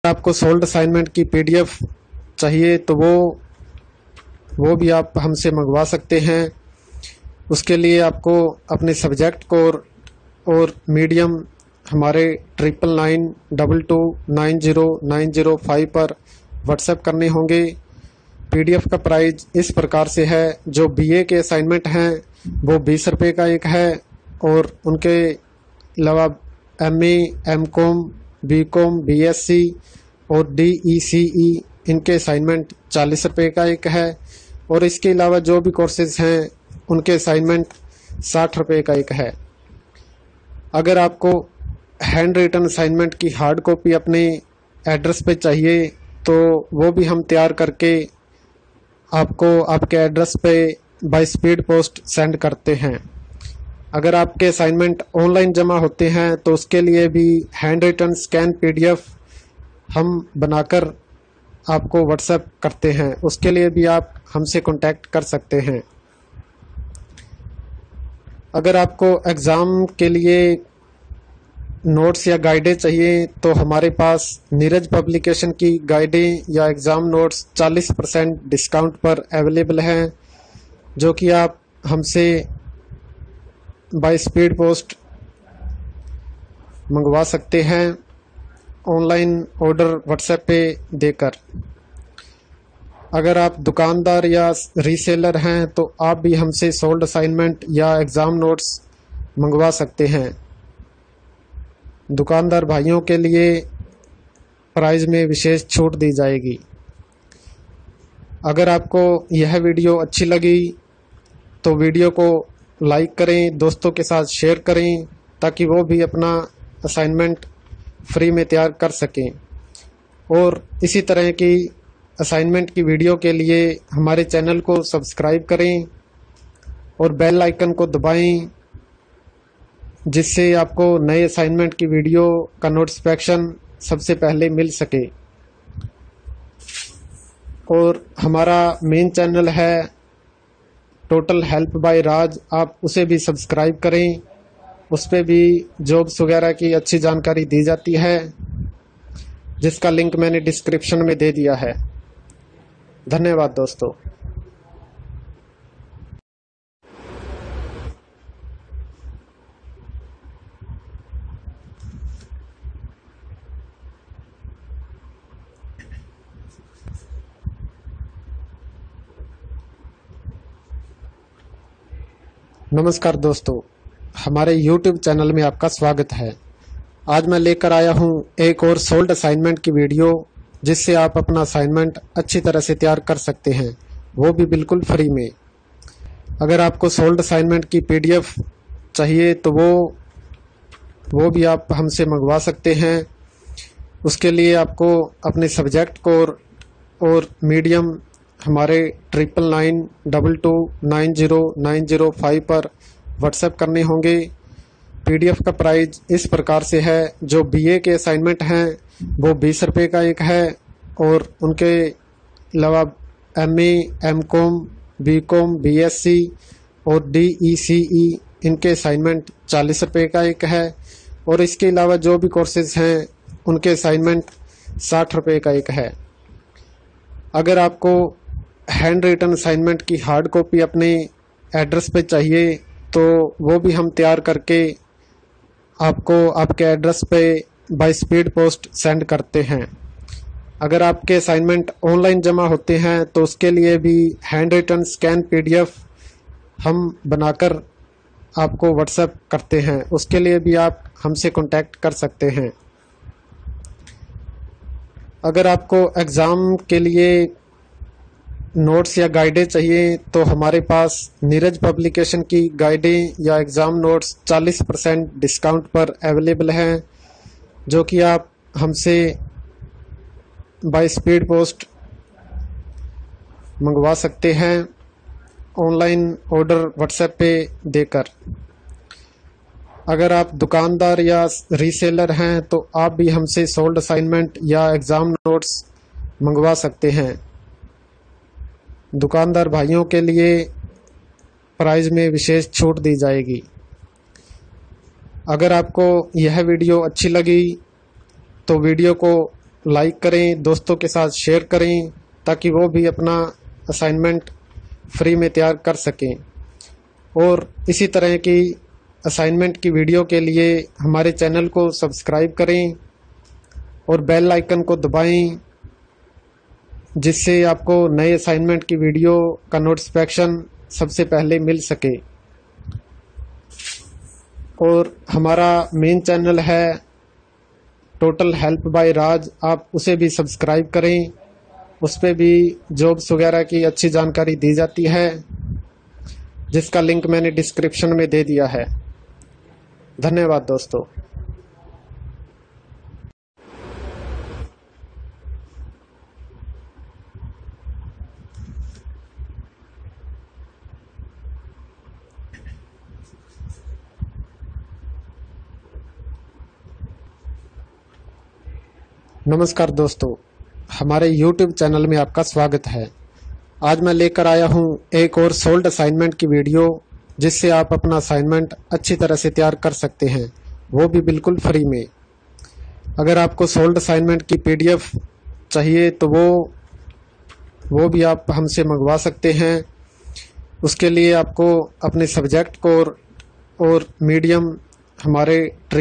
आपको solved assignment की PDF चाहिए तो वो भी आप हमसे मंगवा सकते हैं। उसके लिए आपको अपने सब्जेक्ट को और मीडियम हमारे 9992290905 पर व्हाट्सएप करने होंगे। पीडीएफ का प्राइस इस प्रकार से है, जो बीए के असाइनमेंट हैं वो 20 रुपये का एक है, और उनके अलावा एमए, एमकॉम, बीकॉम, बीएससी और डीईसीई इनके असाइनमेंट 40 रुपये का एक है, और इसके अलावा जो भी कोर्सेज हैं उनके असाइनमेंट 60 रुपये का एक है। अगर आपको हैंड रिटन असाइनमेंट की हार्ड कॉपी अपने एड्रेस पे चाहिए तो वो भी हम तैयार करके आपको आपके एड्रेस पे बाय स्पीड पोस्ट सेंड करते हैं। अगर आपके असाइनमेंट ऑनलाइन जमा होते हैं तो उसके लिए भी हैंड रिटन स्कैन पीडीएफ हम बनाकर आपको व्हाट्सएप करते हैं। उसके लिए भी आप हमसे कांटेक्ट कर सकते हैं। अगर आपको एग्ज़ाम के लिए नोट्स या गाइडें चाहिए तो हमारे पास नीरज पब्लिकेशन की गाइडें या एग्ज़ाम नोट्स 40% डिस्काउंट पर अवेलेबल हैं, जो कि आप हमसे बाय स्पीड पोस्ट मंगवा सकते हैं, ऑनलाइन ऑर्डर व्हाट्सएप पे देकर। अगर आप दुकानदार या रीसेलर हैं तो आप भी हमसे सोल्ड असाइनमेंट या एग्ज़ाम नोट्स मंगवा सकते हैं। दुकानदार भाइयों के लिए प्राइस में विशेष छूट दी जाएगी। अगर आपको यह वीडियो अच्छी लगी तो वीडियो को लाइक करें, दोस्तों के साथ शेयर करें, ताकि वो भी अपना असाइनमेंट फ्री में तैयार कर सकें। और इसी तरह की असाइनमेंट की वीडियो के लिए हमारे चैनल को सब्सक्राइब करें और बेल आइकन को दबाएं, जिससे आपको नए असाइनमेंट की वीडियो का नोटिफिकेशन सबसे पहले मिल सके। और हमारा मेन चैनल है टोटल हेल्प बाय राज, आप उसे भी सब्सक्राइब करें। उस पर भी जॉब्स वगैरह की अच्छी जानकारी दी जाती है, जिसका लिंक मैंने डिस्क्रिप्शन में दे दिया है। धन्यवाद दोस्तों। नमस्कार दोस्तों, हमारे YouTube चैनल में आपका स्वागत है। आज मैं लेकर आया हूं एक और सोल्ड असाइनमेंट की वीडियो, जिससे आप अपना असाइनमेंट अच्छी तरह से तैयार कर सकते हैं, वो भी बिल्कुल फ्री में। अगर आपको सोल्ड असाइनमेंट की पीडीएफ चाहिए तो वो भी आप हमसे मंगवा सकते हैं। उसके लिए आपको अपने सब्जेक्ट को और मीडियम हमारे 9992290905 पर व्हाट्सएप करने होंगे। पीडीएफ का प्राइस इस प्रकार से है, जो बीए के असाइनमेंट हैं वो 20 रुपये का एक है, और उनके अलावा एमए, एमकॉम, बीकॉम, बीएससी और डीईसीई इनके असाइनमेंट 40 रुपये का एक है, और इसके अलावा जो भी कोर्सेज हैं उनके असाइनमेंट 60 रुपये का एक है। अगर आपको हैंड रिटन असाइनमेंट की हार्ड कॉपी अपने एड्रेस पे चाहिए तो वो भी हम तैयार करके आपको आपके एड्रेस पे बाय स्पीड पोस्ट सेंड करते हैं। अगर आपके असाइनमेंट ऑनलाइन जमा होते हैं तो उसके लिए भी हैंड रिटन स्कैन पीडीएफ हम बनाकर आपको व्हाट्सएप करते हैं। उसके लिए भी आप हमसे कांटेक्ट कर सकते हैं। अगर आपको एग्ज़ाम के लिए नोट्स या गाइडें चाहिए तो हमारे पास नीरज पब्लिकेशन की गाइडें या एग्ज़ाम नोट्स 40% डिस्काउंट पर अवेलेबल हैं, जो कि आप हमसे बाय स्पीड पोस्ट मंगवा सकते हैं, ऑनलाइन ऑर्डर व्हाट्सएप पे देकर। अगर आप दुकानदार या रीसेलर हैं तो आप भी हमसे सोल्ड असाइनमेंट या एग्ज़ाम नोट्स मंगवा सकते हैं। दुकानदार भाइयों के लिए प्राइस में विशेष छूट दी जाएगी। अगर आपको यह वीडियो अच्छी लगी तो वीडियो को लाइक करें, दोस्तों के साथ शेयर करें ताकि वो भी अपना असाइनमेंट फ्री में तैयार कर सकें। और इसी तरह की असाइनमेंट की वीडियो के लिए हमारे चैनल को सब्सक्राइब करें और बेल आइकन को दबाएं, जिससे आपको नए असाइनमेंट की वीडियो का नोटिफिकेशन सबसे पहले मिल सके। और हमारा मेन चैनल है टोटल हेल्प बाय राज, आप उसे भी सब्सक्राइब करें। उस पर भी जॉब्स वगैरह की अच्छी जानकारी दी जाती है, जिसका लिंक मैंने डिस्क्रिप्शन में दे दिया है। धन्यवाद दोस्तों। नमस्कार दोस्तों, हमारे YouTube चैनल में आपका स्वागत है। आज मैं लेकर आया हूं एक और सोल्ड असाइनमेंट की वीडियो, जिससे आप अपना असाइनमेंट अच्छी तरह से तैयार कर सकते हैं, वो भी बिल्कुल फ्री में। अगर आपको सोल्ड असाइनमेंट की PDF चाहिए तो वो भी आप हमसे मंगवा सकते हैं। उसके लिए आपको अपने सब्जेक्ट कोड और मीडियम हमारे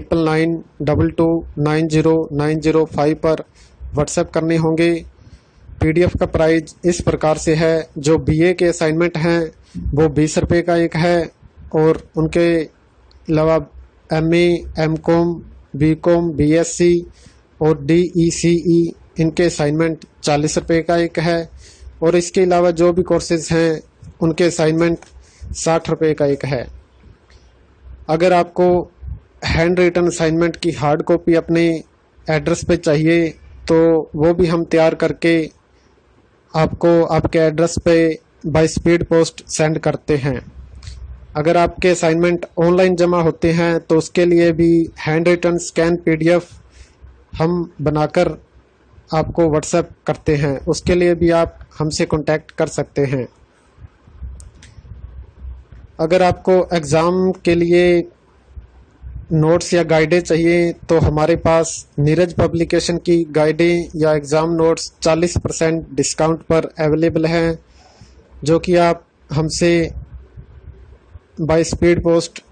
9992290905 पर व्हाट्सएप करने होंगे। PDF का प्राइस इस प्रकार से है, जो BA के असाइनमेंट हैं वो 20 रुपये का एक है, और उनके अलावा MA, MCOM, BCOM, BSc और DECE इनके असाइनमेंट 40 रुपये का एक है, और इसके अलावा जो भी कोर्सेज हैं उनके असाइनमेंट 60 रुपये का एक है। अगर आपको हैंड रिटन असाइनमेंट की हार्ड कॉपी अपने एड्रेस पे चाहिए तो वो भी हम तैयार करके आपको आपके एड्रेस पे बाय स्पीड पोस्ट सेंड करते हैं। अगर आपके असाइनमेंट ऑनलाइन जमा होते हैं तो उसके लिए भी हैंड रिटन स्कैन PDF हम बनाकर आपको व्हाट्सएप करते हैं। उसके लिए भी आप हमसे कांटेक्ट कर सकते हैं। अगर आपको एग्ज़ाम के लिए नोट्स या गाइडें चाहिए तो हमारे पास नीरज पब्लिकेशन की गाइडें या एग्ज़ाम नोट्स 40% डिस्काउंट पर अवेलेबल हैं, जो कि आप हमसे बाय स्पीड पोस्ट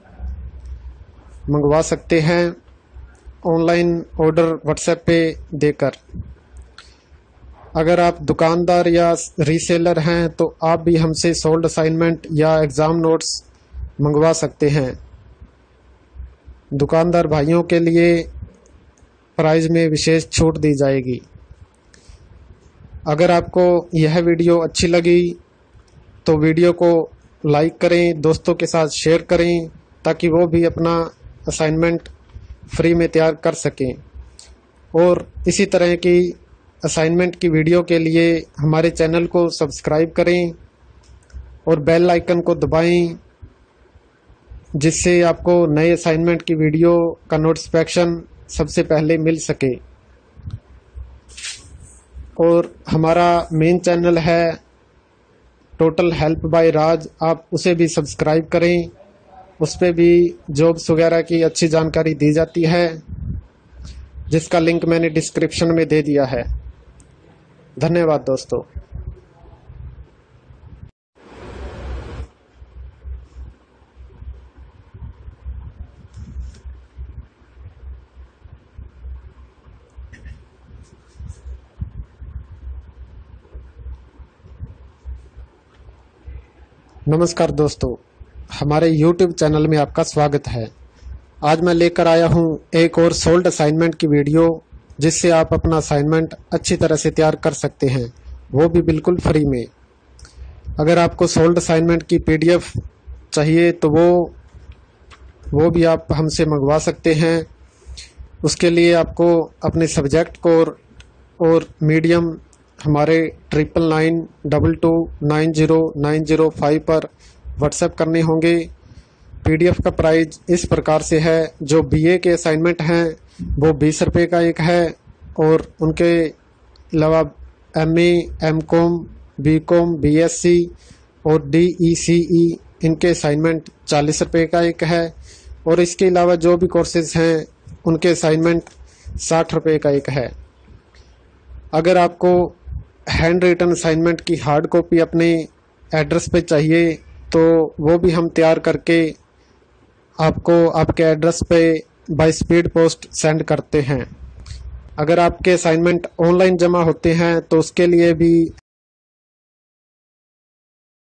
मंगवा सकते हैं, ऑनलाइन ऑर्डर व्हाट्सएप पे देकर। अगर आप दुकानदार या रीसेलर हैं तो आप भी हमसे सोल्ड असाइनमेंट या एग्ज़ाम नोट्स मंगवा सकते हैं। दुकानदार भाइयों के लिए प्राइस में विशेष छूट दी जाएगी। अगर आपको यह वीडियो अच्छी लगी तो वीडियो को लाइक करें, दोस्तों के साथ शेयर करें ताकि वो भी अपना असाइनमेंट फ्री में तैयार कर सकें। और इसी तरह की असाइनमेंट की वीडियो के लिए हमारे चैनल को सब्सक्राइब करें और बेल आइकन को दबाएं, जिससे आपको नए असाइनमेंट की वीडियो का नोटिफिकेशन सबसे पहले मिल सके। और हमारा मेन चैनल है टोटल हेल्प बाय राज, आप उसे भी सब्सक्राइब करें। उस पर भी जॉब्स वगैरह की अच्छी जानकारी दी जाती है, जिसका लिंक मैंने डिस्क्रिप्शन में दे दिया है। धन्यवाद दोस्तों। नमस्कार दोस्तों, हमारे YouTube चैनल में आपका स्वागत है। आज मैं लेकर आया हूं एक और सोल्ड असाइनमेंट की वीडियो, जिससे आप अपना असाइनमेंट अच्छी तरह से तैयार कर सकते हैं, वो भी बिल्कुल फ्री में। अगर आपको सोल्ड असाइनमेंट की PDF चाहिए तो वो भी आप हमसे मंगवा सकते हैं। उसके लिए आपको अपने सब्जेक्ट कोड और मीडियम हमारे 9992290905 पर व्हाट्सएप करने होंगे। PDF का प्राइस इस प्रकार से है, जो BA के असाइनमेंट हैं वो 20 रुपये का एक है, और उनके अलावा MA, MCOM, BCOM, BSc और DECE इनके असाइनमेंट 40 रुपये का एक है, और इसके अलावा जो भी कोर्सेज हैं उनके असाइनमेंट 60 रुपये का एक है। अगर आपको हैंड रिटन असाइनमेंट की हार्ड कॉपी अपने एड्रेस पे चाहिए तो वो भी हम तैयार करके आपको आपके एड्रेस पे बाय स्पीड पोस्ट सेंड करते हैं। अगर आपके असाइनमेंट ऑनलाइन जमा होते हैं तो उसके लिए भी